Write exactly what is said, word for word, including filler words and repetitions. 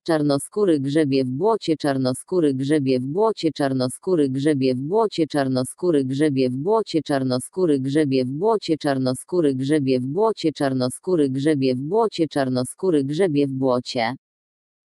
Czarnoskóry grzebie w błocie, czarnoskóry grzebie w błocie, czarnoskóry grzebie w błocie, czarnoskóry grzebie w błocie, czarnoskóry grzebie w błocie, czarnoskóry grzebie w błocie, czarnoskóry grzebie w błocie, czarnoskóry grzebie w błocie.